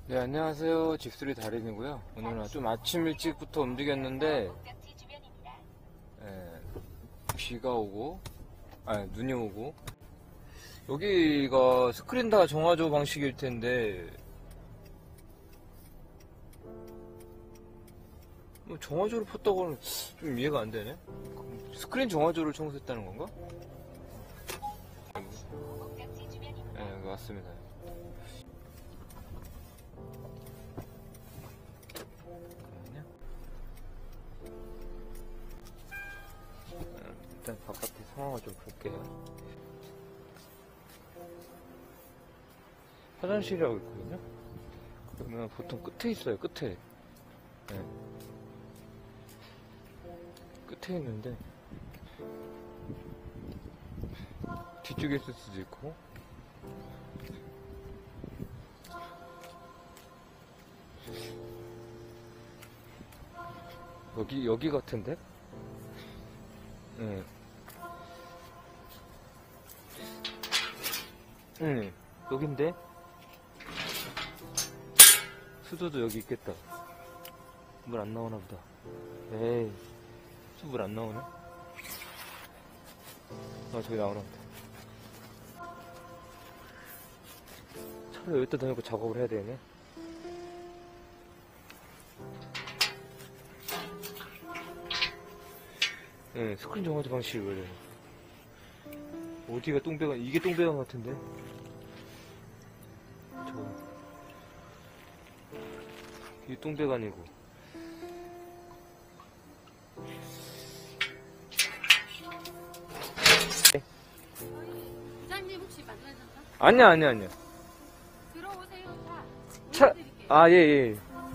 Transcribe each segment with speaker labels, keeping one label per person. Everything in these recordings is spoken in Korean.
Speaker 1: 네, 안녕하세요. 집수리 달인이고요. 오늘은 좀 아침 일찍부터 움직였는데 비가 오고 눈이 오고, 여기가 스크린 다 정화조 방식일 텐데 뭐 정화조를 폈다고는 좀 이해가 안 되네. 스크린 정화조를 청소했다는 건가? 네, 맞습니다. 일단 바깥의 상황을 좀 볼게요. 화장실이라고 있거든요. 그러면 보통 끝에 있어요. 끝에. 네. 끝에 있는데 뒤쪽에 있을 수도 있고. 여기 같은데? 여긴데? 수도도 여기 있겠다. 물 안 나오나 보다. 에이, 물 안 나오네? 저기 나오나 보다. 차를 여기다 대놓고 작업을 해야 되네. 스크린 정화조 방식을. 어디가 똥배관, 이게 똥배관 같은데? 이게 똥배관이고.
Speaker 2: 부장님 혹시 만나셨나?
Speaker 1: 아니야.
Speaker 2: 들어오세요.
Speaker 1: 예.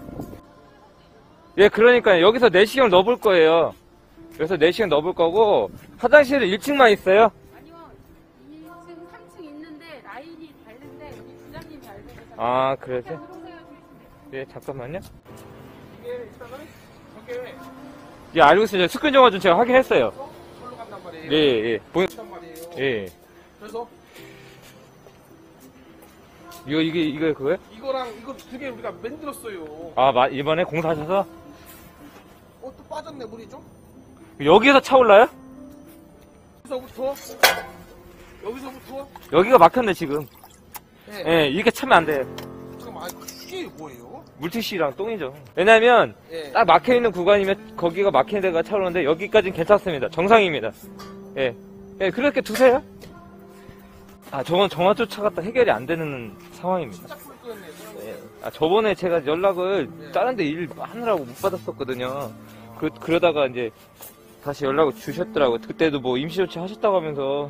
Speaker 1: 예, 그러니까 여기서 내시경 넣어볼 거예요. 여기서 내시경 넣어볼 거고, 화장실은 1층만 있어요?
Speaker 2: 아니요. 2층, 3층 있는데 라인이 다른데 여기 부장님이 알고 계셔서.
Speaker 1: 아, 그러지?
Speaker 2: 들어오세요.
Speaker 1: 예, 잠깐만요.
Speaker 3: 이게 일단은 저게
Speaker 1: 예, 알고 있어요. 스크린 정화 좀 제가 확인했어요.
Speaker 3: 걸로 간단 말이에요.
Speaker 1: 예.
Speaker 3: 그렇단 말이에요.
Speaker 1: 예.
Speaker 3: 그래서
Speaker 1: 이거 그거요?
Speaker 3: 이거랑 이거 두 개 우리가 만들었어요.
Speaker 1: 이번에 공사하셔서?
Speaker 3: 또 빠졌네 물이 좀.
Speaker 1: 여기에서 차올라요?
Speaker 3: 여기서부터
Speaker 1: 여기가 막혔네, 지금.
Speaker 3: 네.
Speaker 1: 예, 이렇게 차면 안 돼요.
Speaker 3: 잠깐만, 이게 뭐예요?
Speaker 1: 물티슈랑 똥이죠. 왜냐면,
Speaker 3: 예.
Speaker 1: 딱 막혀있는 구간이면 거기가 막히는 데가 차오르는데, 여기까지는 괜찮습니다. 정상입니다. 예, 그렇게 두세요. 저건 정화조 차 갖다 해결이 안 되는 상황입니다.
Speaker 3: 진짜 풀 끄였네.
Speaker 1: 예. 저번에 제가 연락을 다른 데 일 하느라고 못 받았었거든요. 그러다가 이제 다시 연락을 주셨더라고요. 그때도 뭐 임시조치 하셨다고 하면서.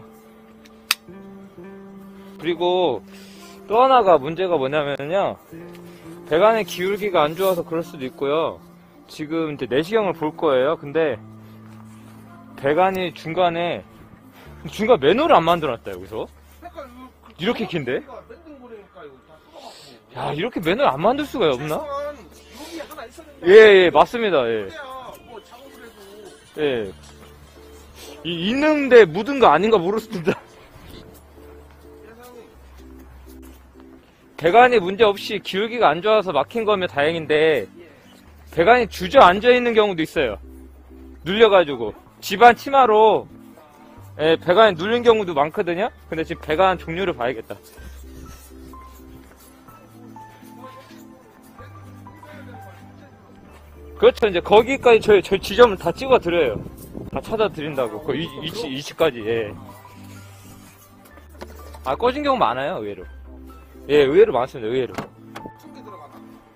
Speaker 1: 그리고 또 하나가 문제가 뭐냐면요, 배관의 기울기가 안 좋아서 그럴 수도 있고요. 지금 이제 내시경을 볼 거예요. 근데 배관이 중간 매너를 안 만들어놨다, 여기서. 이렇게 긴데? 야, 이렇게 매너를 안 만들 수가 없나?
Speaker 3: 여기 하나 있었는데.
Speaker 1: 예, 맞습니다. 예.
Speaker 3: 뭐 작업을 해도.
Speaker 1: 예. 있는데 묻은 거 아닌가 모르겠습니다. 배관이 문제 없이 기울기가 안 좋아서 막힌 거면 다행인데, 배관이 주저앉아 있는 경우도 있어요. 눌려가지고. 집안 치마로, 배관이 눌린 경우도 많거든요? 근데 지금 배관 종류를 봐야겠다. 그렇죠. 이제 거기까지 저희 지점을 다 찍어 드려요. 다 찾아 드린다고. 그 위치까지, 예. 꺼진 경우 많아요, 의외로. 예, 의외로 많습니다, 의외로.
Speaker 3: 큰 게 들어가나?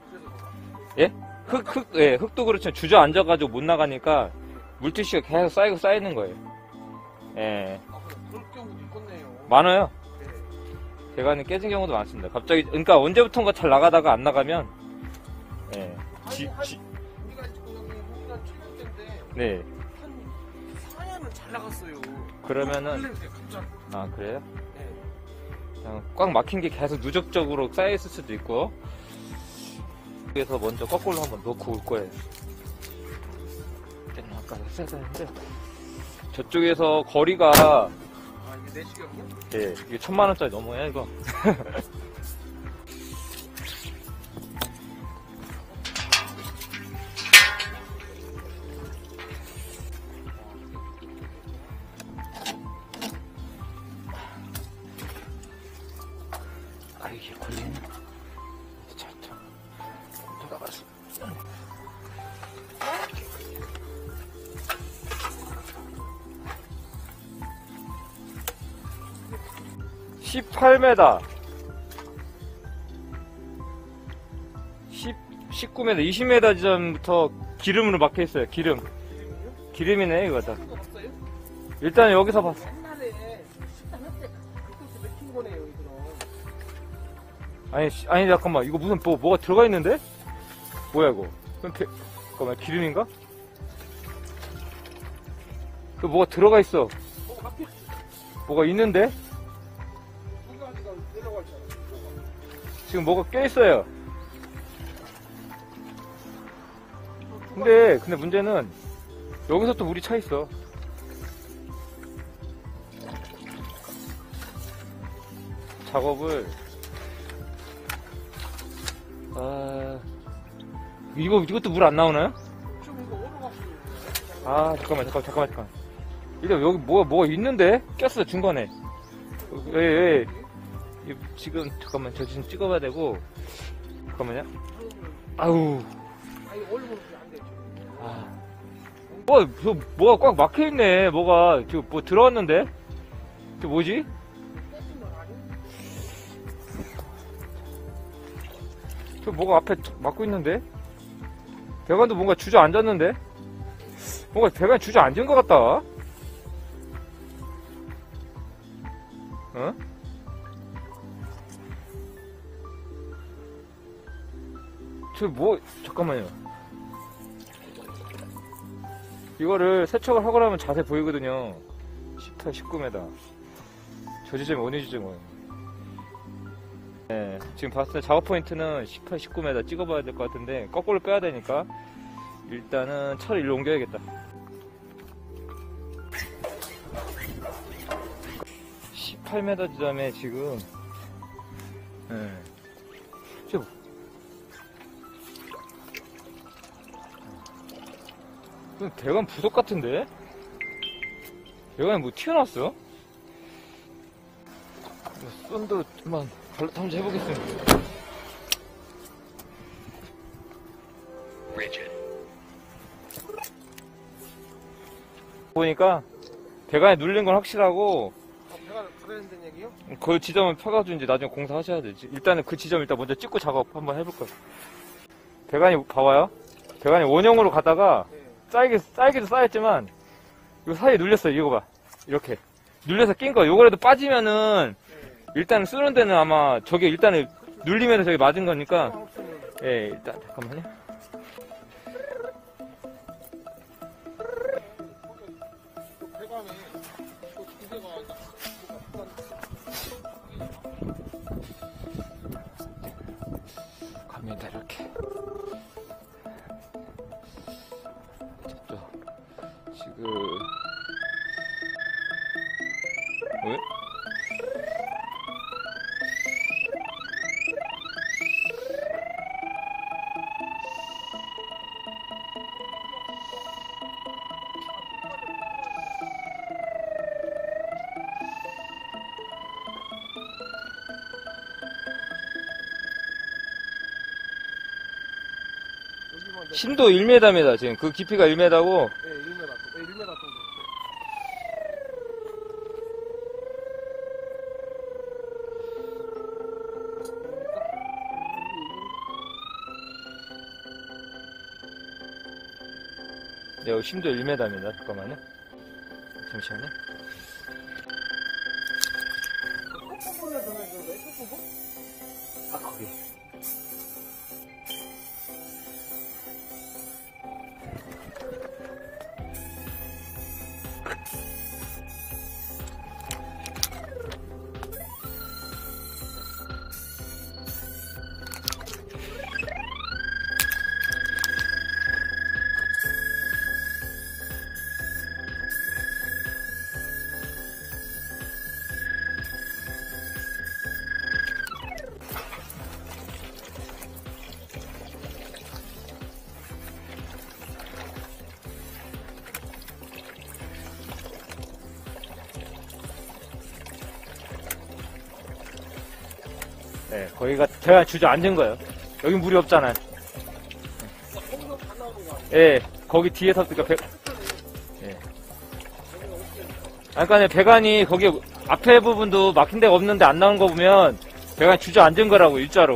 Speaker 3: 그래서
Speaker 1: 예? 흙도 그렇죠. 주저앉아가지고 못 나가니까 물티슈가 계속 쌓이는 거예요. 예.
Speaker 3: 그럴 경우도 있겠네요.
Speaker 1: 많아요.
Speaker 3: 네.
Speaker 1: 배관이 깨진 경우도 많습니다. 갑자기, 그러니까 언제부턴가 잘 나가다가 안 나가면, 예.
Speaker 3: 우리가 지금 여기 한 7년째인데
Speaker 1: 네.
Speaker 3: 한 4년은 잘 나갔어요.
Speaker 1: 그러면은,
Speaker 3: 갑자기.
Speaker 1: 그래요?
Speaker 3: 네.
Speaker 1: 그냥 꽉 막힌 게 계속 누적적으로 쌓여있을 수도 있고. 그래서 먼저 거꾸로 한번 놓고 올 거예요. 그때는 아까 했어야 되는데, 저쪽에서 거리가,
Speaker 3: 이게 내시경이요?
Speaker 1: 예, 이게 1000만원짜리 넘어요, 이거. 자, 돌아가서. 18m, 19m, 20m 지점부터 기름으로 막혀 있어요. 기름이네 이거 다.
Speaker 3: 이거 봤어요?
Speaker 1: 일단 여기서 봤어.
Speaker 3: 옛날에 식당 할때 그것도 맥힌 거네요, 이거.
Speaker 1: 아니 잠깐만, 이거 무슨 뭐가 들어가 있는데? 뭐야 이거? 잠깐만, 기름인가? 그 뭐가 들어가 있어.
Speaker 3: 앞에
Speaker 1: 뭐가 있는데?
Speaker 3: 두 가지가 내려갈 줄 알았어.
Speaker 1: 지금 뭐가 껴 있어요. 근데 문제는 여기서 또 물이 차 있어. 작업을 이것도 물 안 나오나요?
Speaker 3: 좀 이거 오르갔어요.
Speaker 1: 아 잠깐만. 일단 여기 뭐가 있는데? 꼈어 중간에. 예. 지금 잠깐만, 저 지금 찍어봐야 되고. 잠깐만요. 아우.
Speaker 3: 아니, 얼굴은 안 되죠.
Speaker 1: 뭐가 꽉 막혀있네. 뭐가, 뭐 들어왔는데? 저 뭐지? 저 뭐가 앞에 막고 있는데? 배관도 뭔가 주저앉았는데? 뭔가 배관이 주저앉은 것 같다. 어? 잠깐만요. 이거를 세척을 하고 나면 자세히 보이거든요. 18, 19m. 저 지점이 어느 지점이에요? 네, 지금 봤을 때 작업 포인트는 18, 19m 찍어봐야 될 것 같은데, 거꾸로 빼야 되니까, 일단은 차를 일로 옮겨야겠다. 18m 지점에 지금, 배관 부속 같은데? 배관이 뭐 튀어나왔어? 썬도 한번 한번 해보겠습니다. 보니까 배관이 눌린 건 확실하고,
Speaker 3: 배가 가야 된다는 얘기요?
Speaker 1: 그 지점을 펴가지고 이제 나중에 공사하셔야 되지. 일단은 그 지점 일단 먼저 찍고 작업 한번 해볼 거예요. 배관이 봐봐요. 배관이 원형으로 가다가 쌓이기도 쌓였지만 이거 사이에 눌렸어요. 이거 봐. 이렇게 눌려서 낀 거. 요거라도 빠지면은 일단 쓰는 데는 아마 저게 일단은 눌리면서 저게 맞은 거니까. 예, 일단 잠깐만요.
Speaker 3: 배관에 두 개가
Speaker 1: 갑니다. 이렇게. 지금 왜? 심도 1m입니다. 지금 그 깊이가 1m고.
Speaker 3: 네, 1m 정도.
Speaker 1: 네, 여기 심도 1m입니다. 잠깐만요. 잠시만요. 아, 거기. 네, 거기가 제가 주저앉은 거예요. 여기 물이 없잖아요.
Speaker 3: 거기서 다 나오는 거 아니에요?
Speaker 1: 예, 거기 뒤에서 예. 그러니까 배관이 거기 앞에 부분도 막힌 데가 없는데 안 나온 거 보면 배관이 주저앉은 거라고 일자로.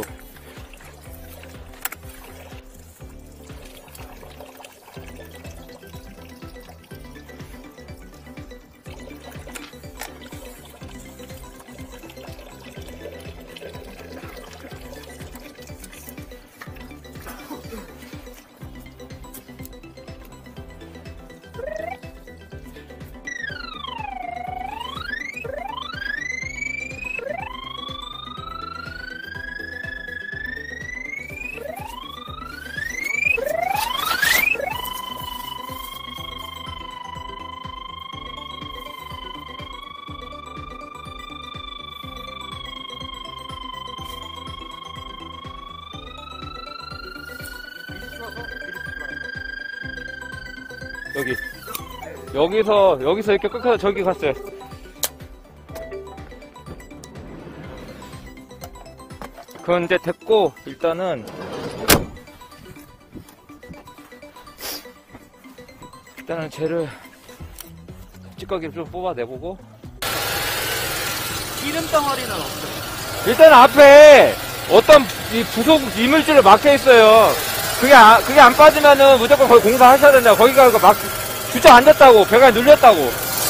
Speaker 1: 여기서 이렇게 끝까지 저기 갔어요. 그건 이제 됐고, 일단은 쟤를 찌꺼기를 좀 뽑아내보고.
Speaker 3: 기름 덩어리는 없어요.
Speaker 1: 일단 앞에 어떤 이 부속 이물질을 막혀 있어요. 그게 안 빠지면은 무조건 거기 공사하셔야 된다. 거기가 막 주저앉았다고, 배관이 눌렸다고.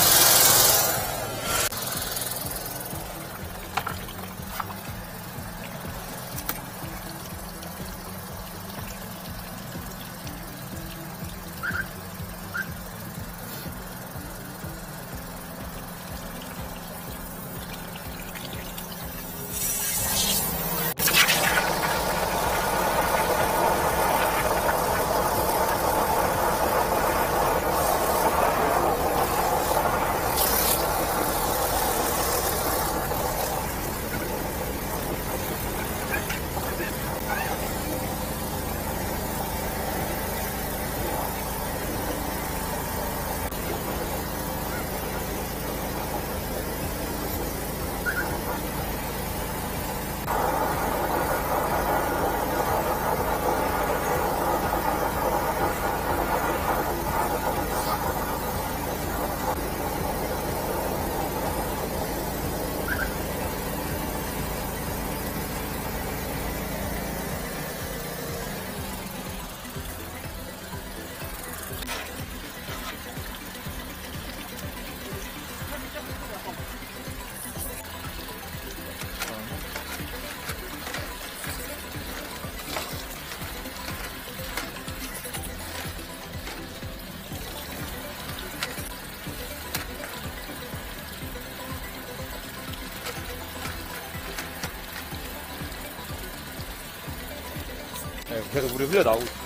Speaker 1: 네, 계속 물이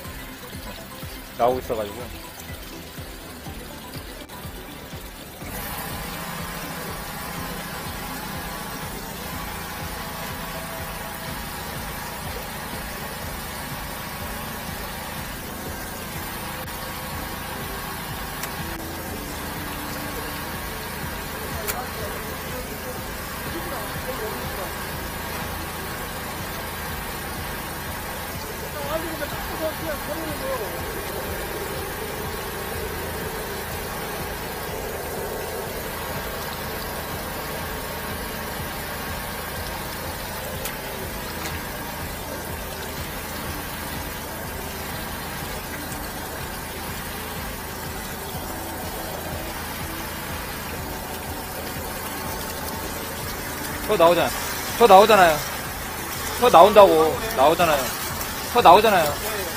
Speaker 1: 나오고 있어가지고. 나오잖아요. 나오잖아요.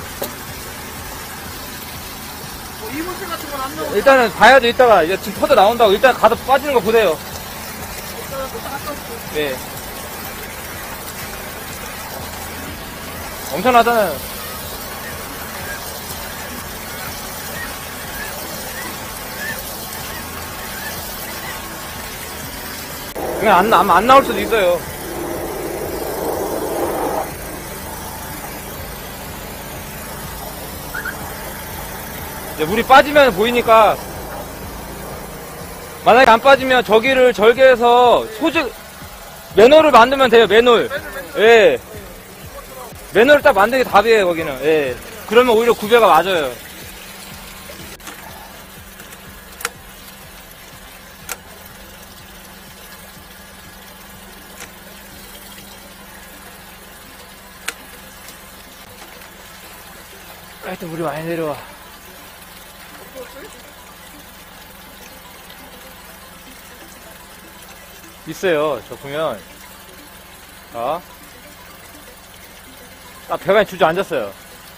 Speaker 3: 이물질 같은 건 안 나오고.
Speaker 1: 일단은 봐야죠. 이따가 지금 터져 나온다고. 일단 가서 빠지는 거 보세요. 네. 엄청나잖아요. 그냥 안 나올 수도 있어요. 이제 물이 빠지면 보이니까, 만약에 안 빠지면 저기를 절개해서 맨홀을 만들면 돼요. 맨홀. 예. 매너를 딱 만드는 게 답이에요, 거기는. 예. 그러면 오히려 구배가 맞아요. 하여튼 물이 많이 내려와. 있어요. 저 보면 딱 배관이 주저앉았어요.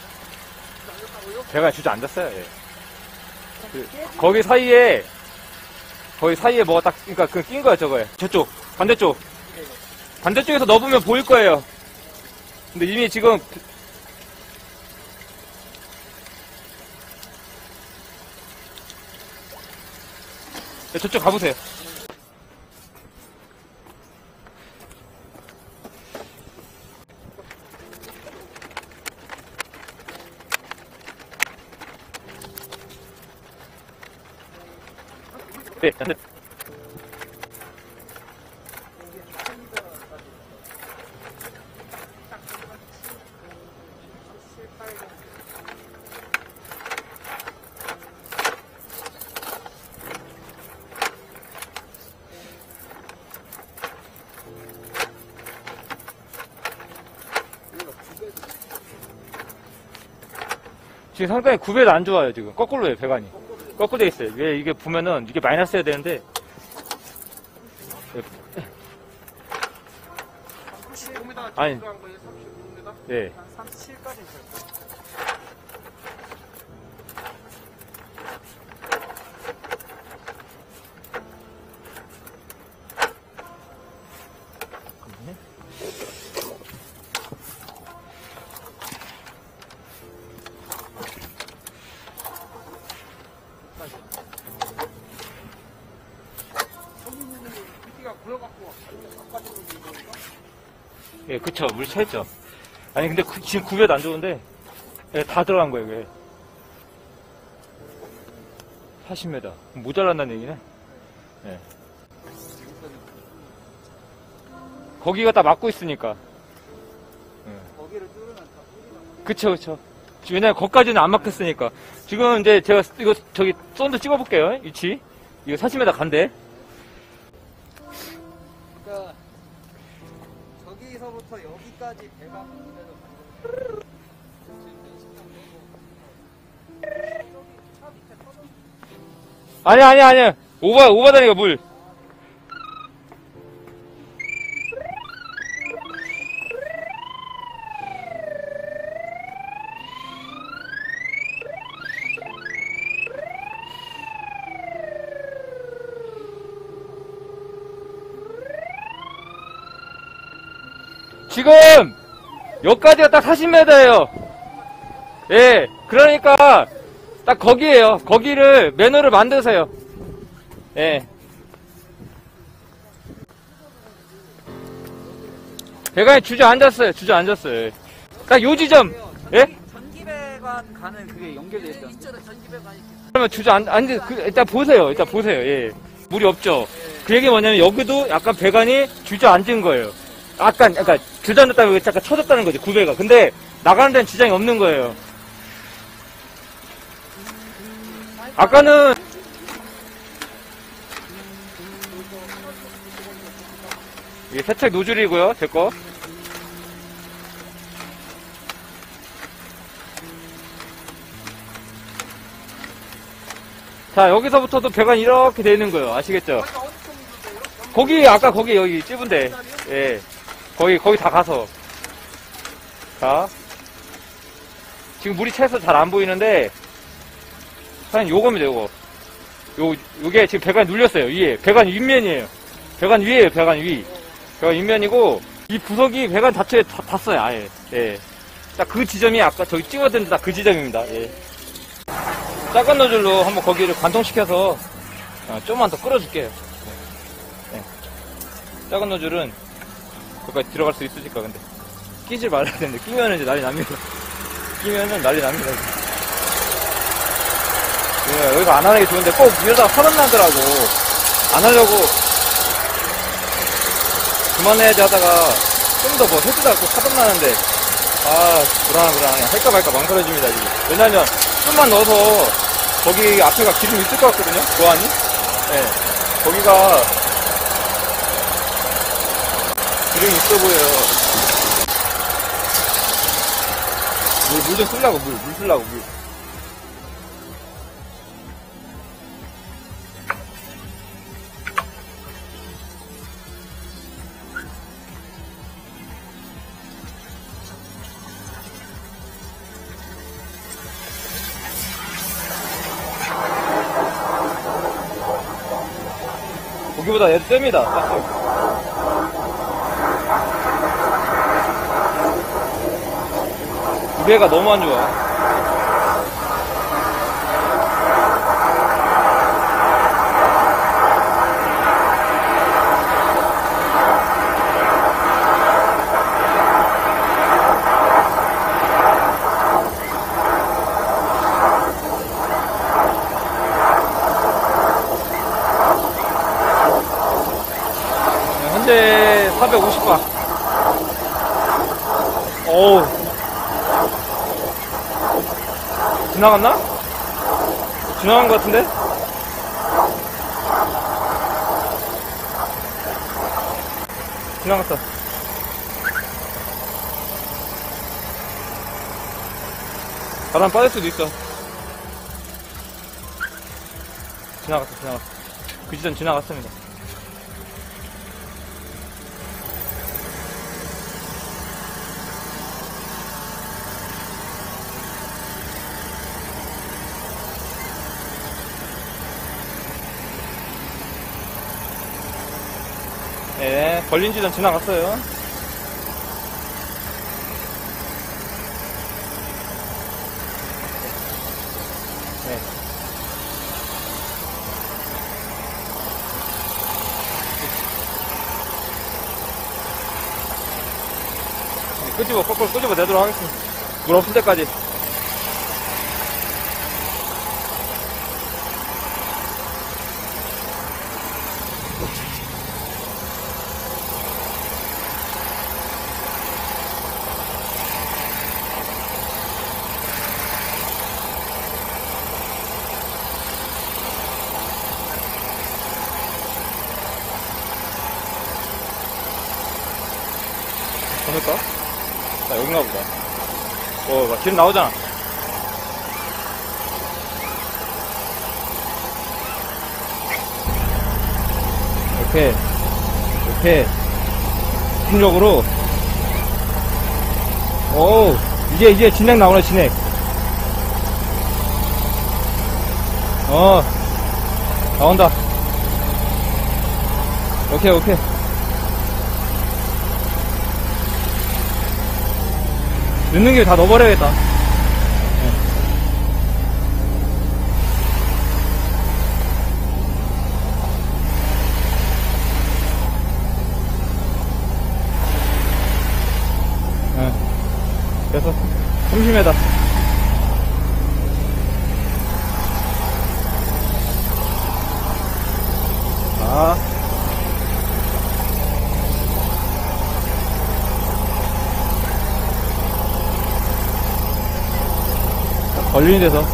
Speaker 1: 배관이 주저앉았어요. 예. 거기 사이에 뭐가 딱 그러니까 그 낀 거야 저거에. 저쪽 반대쪽에서 넣어보면 보일 거예요. 근데 이미 지금 저쪽 가보세요. 네, 네. 지금 상당히 구배도 안 좋아요, 지금. 거꾸로 해요, 배관이. 거꾸로 돼 있어요. 왜 이게 보면은, 이게 마이너스 해야 되는데.
Speaker 3: 35m
Speaker 1: 아니.
Speaker 3: 들어간 거예요? 35m?
Speaker 1: 네.
Speaker 3: 한 37까지 있어요. 밑에가 고여갖고 바깥으로 밀리니까
Speaker 1: 예, 그쵸. 물 차있죠. 아니, 근데 지금 구배도 안 좋은데, 예, 다 들어간 거예요, 이게. 40m. 모자란다는 얘기네. 예. 거기가 딱 막고 있으니까.
Speaker 3: 거기를 뚫으면 다
Speaker 1: 그쵸. 왜냐면 거기까지는 안 막혔으니까. 지금 이제 제가 이거 저기 썬도 찍어볼게요. 위치. 이거 40m 간대.
Speaker 3: 그러니까 저기서부터 여기까지 배가 가는데도 방금
Speaker 1: 아니야. 오바다니까 물. 지금 여기까지가 딱 40m예요. 예, 그러니까 딱 거기에요. 거기를 매너를 만드세요. 예. 배관이 주저앉았어요. 예. 딱 요 지점. 예?
Speaker 3: 전기배관 가는 그게 연결돼 있다.
Speaker 1: 그러면 일단 보세요. 예. 물이 없죠. 그 얘기 뭐냐면 여기도 약간 배관이 주저앉은 거예요. 약간 주저앉았다고 약간 쳐졌다는 거지, 구배가. 근데 나가는 데는 지장이 없는 거예요. 아까는 이게 세척 노즐이고요, 제 거. 자, 여기서부터도 배관이 이렇게 되는 거예요. 아시겠죠? 거기, 아까 거기, 여기 찝은데. 예. 거기 다 가서. 자. 지금 물이 차서 잘 안 보이는데, 사장님 요겁니다, 요거. 요게 지금 배관이 눌렸어요, 위에. 배관 윗면이에요. 배관 위에요, 배관 위. 배관 윗면이고, 이 부석이 배관 자체에 닿았어요, 아예. 예. 딱 그 지점이 아까 저기 찍어든 딱 그 지점입니다, 예. 작은 노즐로 한번 거기를 관통시켜서, 좀만 더 끌어줄게요. 예. 작은 노즐은, 거기까지 들어갈 수 있으니까, 근데. 끼질 말아야 되는데, 끼면은 이제 난리 납니다. 끼면은 난리 납니다. 예, 여기서 안 하는 게 좋은데 꼭 이러다가 화난 나더라고. 안 하려고 그만해야지 하다가 좀 더 뭐 해주다고 사돈나는데, 아, 불안해. 할까 말까 망설여집니다, 지금. 왜냐면, 좀만 넣어서, 거기 앞에가 기름 있을 것 같거든요? 보안이? 네. 거기가, 기름이 있어 보여요. 물 좀 쓰려고, 물 쓰려고, 물. 고기보다 얘도 셉니다, 사실. 무게가 너무 안 좋아. 현재 450바. 어우. 지나갔나? 지나간 것 같은데? 지나갔다. 바람 빠질 수도 있어. 지나갔다. 그 지점 지나갔습니다. 네, 걸린 지점 지나갔어요. 네. 거꾸로 끄집어 내도록 하겠습니다. 물 없을 때까지. 보낼까? 자, 여긴가 보다. 막 기름 나오잖아. 이렇게. 집중적으로. 오, 이제 진액 나오네, 진액. 나온다. 오케이. 넣는 게 다 넣어버려야겠다. 그래서 30m. 걸리는 데서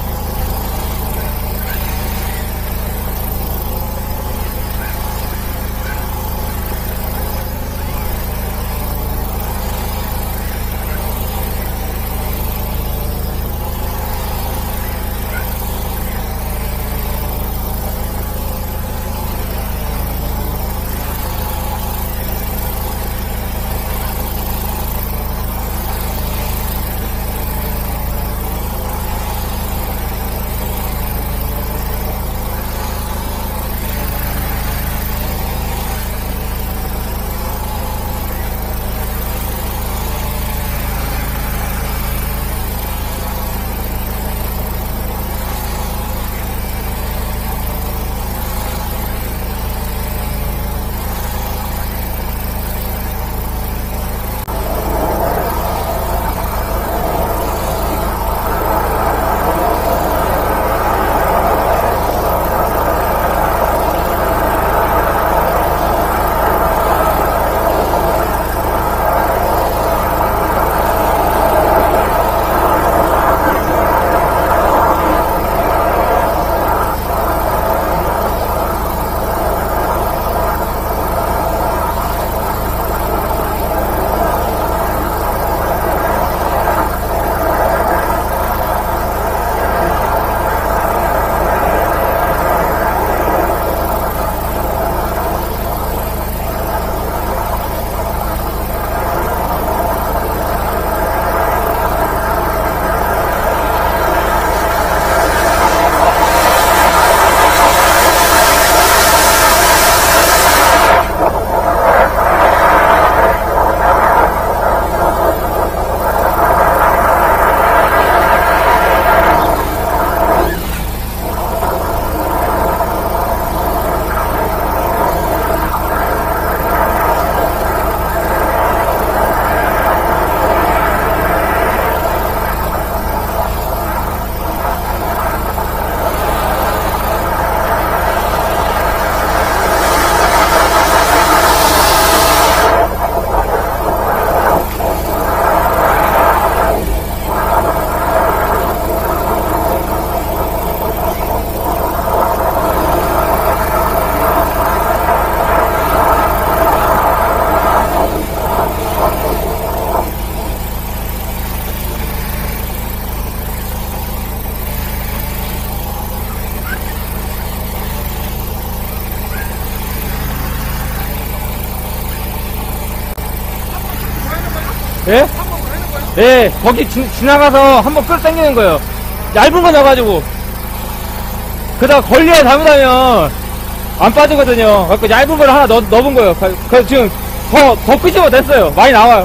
Speaker 1: 예? 예, 거기 지나가서 한번 끌 당기는 거예요. 얇은 거 넣어가지고. 그러다가 걸리에 잘못하면 안 빠지거든요. 그래서 얇은 걸 하나 넣어본 거예요. 그래서 지금 더 끄집어 냈어요. 많이 나와요.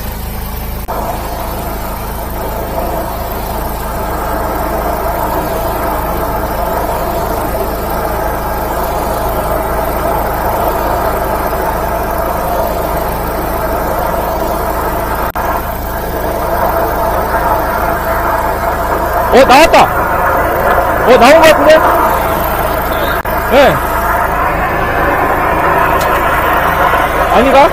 Speaker 1: 나왔다! 나온 것 같은데? 예. 아니가?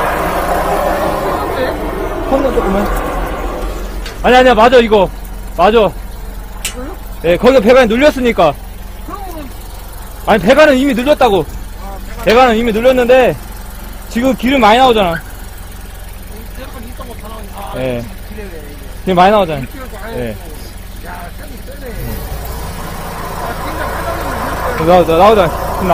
Speaker 1: 컸나, 조금만. 아니야, 맞아, 이거. 맞아. 예, 거기가 배관이 눌렸으니까. 아니, 배관은 이미 눌렸다고. 배관은 이미 눌렸는데, 지금 기름 많이 나오잖아. 예. 기름 많이 나오잖아. 예. 나오자.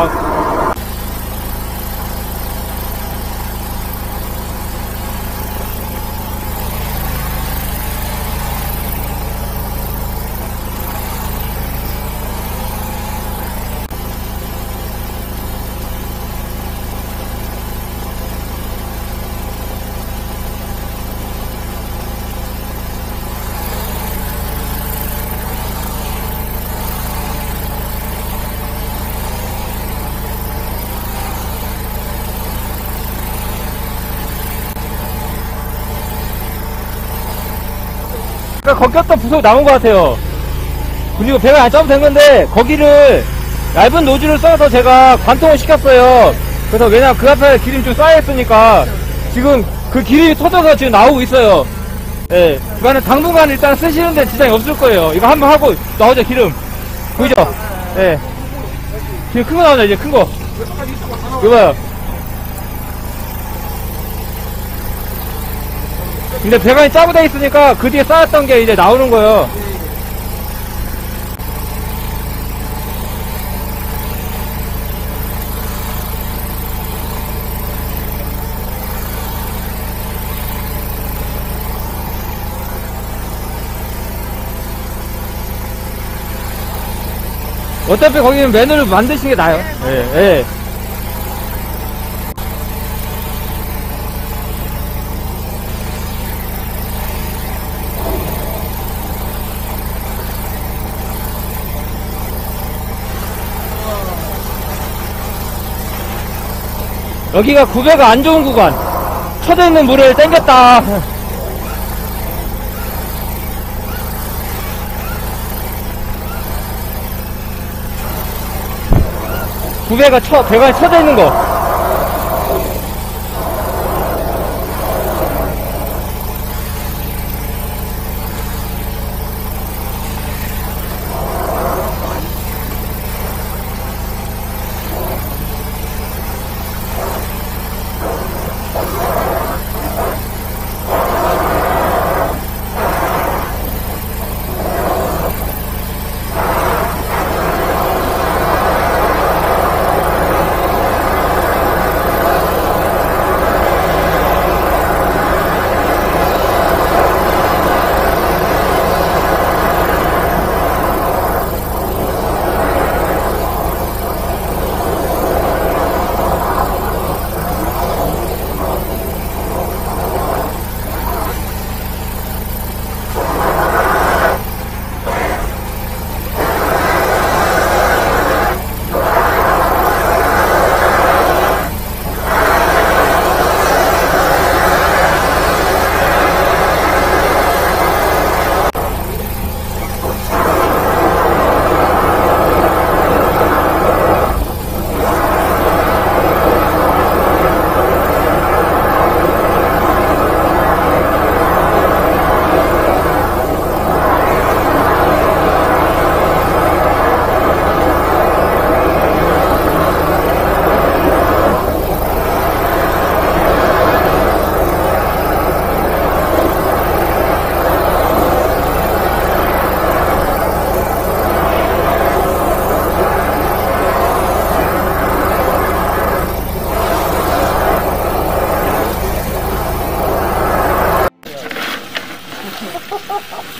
Speaker 1: 거꼈던 부속 남은 것 같아요. 그리고 배가 안 짜면 된 건데, 거기를 얇은 노즐을 써서 제가 관통을 시켰어요. 그래서 왜냐면 그 앞에 기름이 좀 쌓여있으니까, 지금 그 기름이 터져서 지금 나오고 있어요. 예. 그거는 당분간 일단 쓰시는데 지장이 없을 거예요. 이거 한번 하고 나오죠, 기름. 보이죠? 예. 기름 큰 거 나오죠, 이제 큰 거. 이거 봐요. 근데 배관이 짜고 돼 있으니까 그 뒤에 쌓였던 게 이제 나오는 거예요. 어차피 거기는 맨홀을 만드시는 게 나아요. 예, 예. 여기가 구배가 안 좋은 구간. 쳐져 있는 물을 땡겼다. 구배가 배관이 쳐져 있는 거.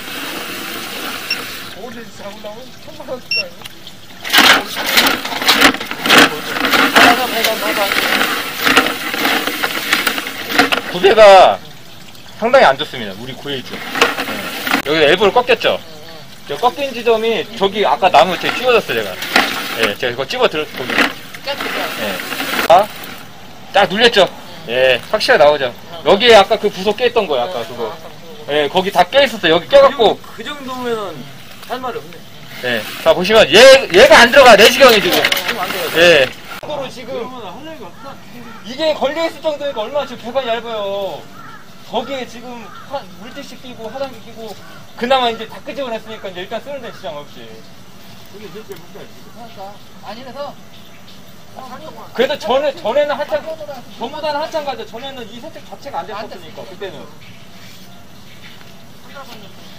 Speaker 3: 어디 잡으려면 1000만 원 주잖아요.
Speaker 1: 구세가 상당히 안 좋습니다. 우리 고일주. 여기 엘보를 꺾였죠? 저 꺾인 지점이 저기 아까 나무 제가 찝어졌어요, 제가. 예, 제가 이거 찝어 들었, 거기. 예. 아, 딱 눌렸죠? 예, 확실하게 나오죠? 여기에 아까 그 부속 깨있던 거야, 아까 그거. 예, 거기 다 깨있었어. 여기 껴갖고.
Speaker 3: 그 정도면은 할 말이 없네.
Speaker 1: 예. 자, 보시면 얘가 안 들어가. 내시경이 지금. 예. 로 지금 이게 걸려있을 정도니까 얼마나 지금 배관이 얇아요. 거기에 지금 물티슈 끼고 화장지 끼고 그나마 이제 다 끄집어 냈으니까 이제 일단 쓰는 데 지장 없이. 그래도 전에는 한참, 전보다는 한참 가죠. 전에는 이 세척 자체가 안 됐었으니까, 그때는.